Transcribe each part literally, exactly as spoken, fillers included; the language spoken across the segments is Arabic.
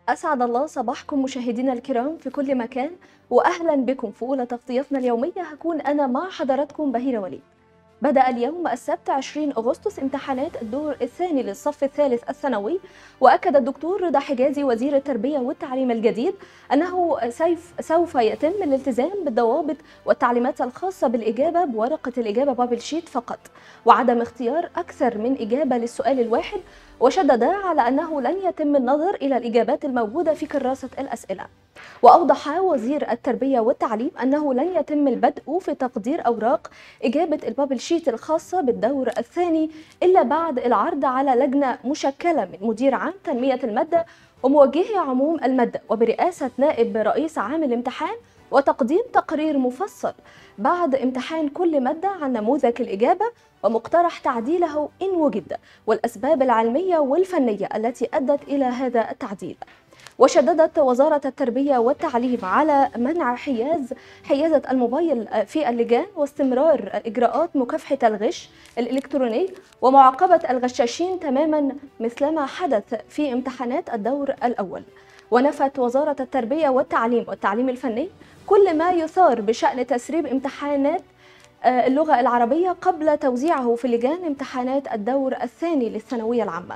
أسعد الله صباحكم مشاهدينا الكرام في كل مكان، وأهلا بكم في أولى تغطيتنا اليومية. هكون أنا مع حضراتكم بهيرة وليد. بدأ اليوم السبت عشرين أغسطس امتحانات الدور الثاني للصف الثالث الثانوي، وأكد الدكتور رضا حجازي وزير التربية والتعليم الجديد أنه سوف يتم الالتزام بالضوابط والتعليمات الخاصة بالإجابة بورقة الإجابة بابل شيت فقط، وعدم اختيار أكثر من إجابة للسؤال الواحد، وشدد على أنه لن يتم النظر إلى الإجابات الموجودة في كراسة الأسئلة. وأوضح وزير التربية والتعليم أنه لن يتم البدء في تقدير أوراق إجابة البابل شيت الخاصة بالدور الثاني إلا بعد العرض على لجنة مشكلة من مدير عام تنمية المادة وموجهي عموم المادة وبرئاسة نائب رئيس عام الامتحان، وتقديم تقرير مفصل بعد امتحان كل مادة عن نموذج الإجابة ومقترح تعديله إن وجد، والأسباب العلمية والفنية التي أدت إلى هذا التعديل. وشددت وزارة التربية والتعليم على منع حياز حيازة الموبايل في اللجان، واستمرار إجراءات مكافحة الغش الإلكتروني ومعاقبة الغشاشين تماما مثلما حدث في امتحانات الدور الأول. ونفت وزارة التربية والتعليم والتعليم الفني كل ما يثار بشأن تسريب امتحانات اللغة العربية قبل توزيعه في لجان امتحانات الدور الثاني للثانوية العامة.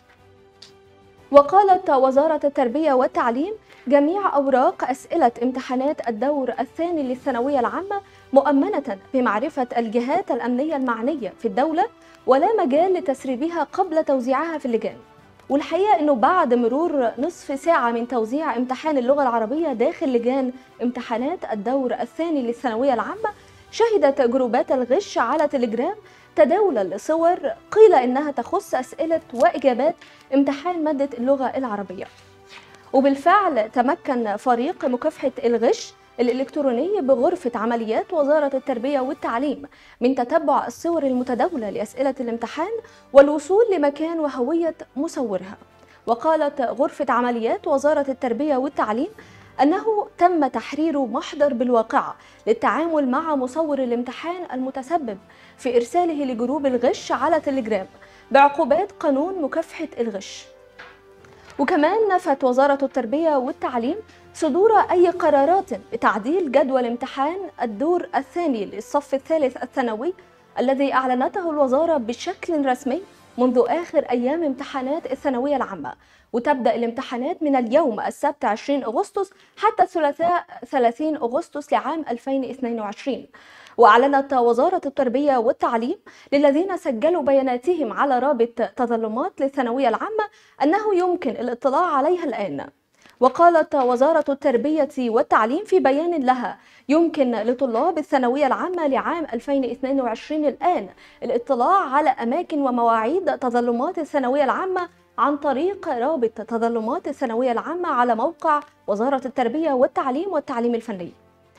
وقالت وزارة التربية والتعليم جميع أوراق أسئلة امتحانات الدور الثاني للثانوية العامة مؤمنة بمعرفة الجهات الأمنية المعنية في الدولة، ولا مجال لتسريبها قبل توزيعها في اللجان. والحقيقة أنه بعد مرور نصف ساعة من توزيع امتحان اللغة العربية داخل لجان امتحانات الدور الثاني للثانوية العامة، شهدت جروبات الغش على تليجرام تداولا لصور قيل إنها تخص أسئلة وإجابات امتحان مادة اللغة العربية. وبالفعل تمكن فريق مكافحة الغش الإلكتروني بغرفة عمليات وزارة التربية والتعليم من تتبع الصور المتداولة لأسئلة الامتحان والوصول لمكان وهوية مصورها. وقالت غرفة عمليات وزارة التربية والتعليم أنه تم تحرير محضر بالواقعة للتعامل مع مصور الامتحان المتسبب في إرساله لجروب الغش على تليجرام بعقوبات قانون مكافحة الغش. وكمان نفت وزارة التربية والتعليم صدور أي قرارات بتعديل جدول امتحان الدور الثاني للصف الثالث الثانوي الذي أعلنته الوزارة بشكل رسمي منذ آخر أيام امتحانات الثانوية العامة، وتبدأ الامتحانات من اليوم السبت عشرين أغسطس حتى الثلاثاء ثلاثين أغسطس لعام ألفين واثنين وعشرين. وأعلنت وزارة التربية والتعليم للذين سجلوا بياناتهم على رابط تظلمات للثانوية العامة أنه يمكن الاطلاع عليها الآن. وقالت وزارة التربية والتعليم في بيان لها يمكن لطلاب الثانوية العامة لعام ألفين واثنين وعشرين الآن الاطلاع على أماكن ومواعيد تظلمات الثانوية العامة عن طريق رابط تظلمات الثانوية العامة على موقع وزارة التربية والتعليم والتعليم الفني.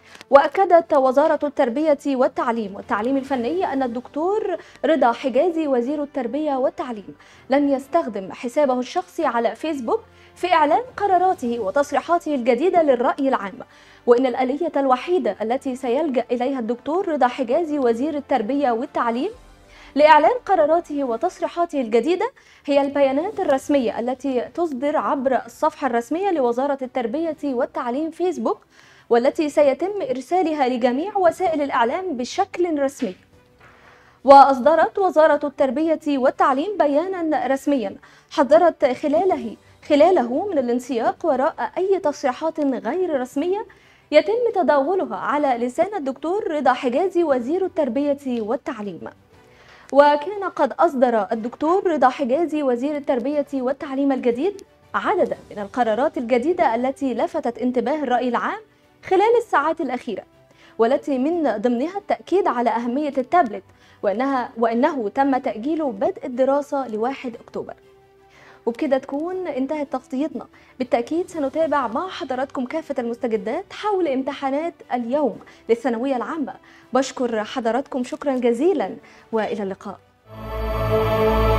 وأكدت وزارة التربية والتعليم والتعليم الفني أن الدكتور رضا حجازي وزير التربية والتعليم لن يستخدم حسابه الشخصي على فيسبوك في إعلان قراراته وتصريحاته الجديدة للرأي العام، وإن الآلية الوحيدة التي سيلجأ إليها الدكتور رضا حجازي وزير التربية والتعليم لإعلان قراراته وتصريحاته الجديدة هي البيانات الرسمية التي تصدر عبر الصفحة الرسمية لوزارة التربية والتعليم فيسبوك، والتي سيتم إرسالها لجميع وسائل الإعلام بشكل رسمي. وأصدرت وزارة التربية والتعليم بيانا رسميا حذرت خلاله خلاله من الانسياق وراء أي تصريحات غير رسمية يتم تداولها على لسان الدكتور رضا حجازي وزير التربية والتعليم. وكان قد أصدر الدكتور رضا حجازي وزير التربية والتعليم الجديد عددا من القرارات الجديدة التي لفتت انتباه الرأي العام خلال الساعات الأخيرة، والتي من ضمنها التأكيد على أهمية التابلت وأنها وأنه تم تأجيل بدء الدراسة لواحد أكتوبر. وبكده تكون انتهت تغطيتنا. بالتأكيد سنتابع مع حضراتكم كافة المستجدات حول امتحانات اليوم للثانوية العامة. بشكر حضراتكم شكرا جزيلا، وإلى اللقاء.